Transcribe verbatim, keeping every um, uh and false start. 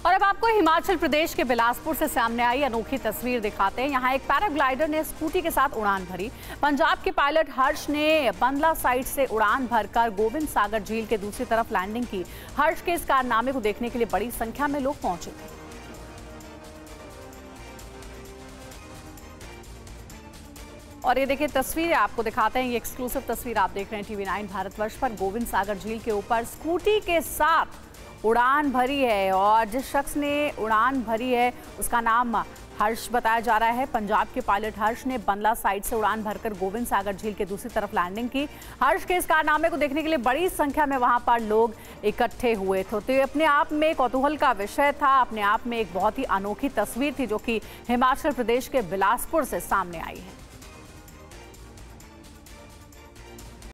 और अब आपको हिमाचल प्रदेश के बिलासपुर से सामने आई अनोखी तस्वीर दिखाते हैं। यहाँ एक पैराग्लाइडर ने स्कूटी के साथ उड़ान भरी। पंजाब के पायलट हर्ष ने बंदला साइड से उड़ान भरकर गोविंद सागर झील के दूसरी तरफ लैंडिंग की। हर्ष के इस कारनामे को देखने के लिए बड़ी संख्या में लोग पहुंचे थे। और ये देखिए तस्वीरें आपको दिखाते हैं। ये एक्सक्लूसिव तस्वीर आप देख रहे हैं टीवी नाइन भारतवर्ष पर। गोविंद सागर झील के ऊपर स्कूटी के साथ उड़ान भरी है और जिस शख्स ने उड़ान भरी है उसका नाम हर्ष बताया जा रहा है। पंजाब के पायलट हर्ष ने बंदला साइड से उड़ान भरकर गोविंद सागर झील के दूसरी तरफ लैंडिंग की। हर्ष के इस कारनामे को देखने के लिए बड़ी संख्या में वहां पर लोग इकट्ठे हुए थे। तो ये अपने आप में कौतूहल का विषय था, अपने आप में एक बहुत ही अनोखी तस्वीर थी जो कि हिमाचल प्रदेश के बिलासपुर से सामने आई है।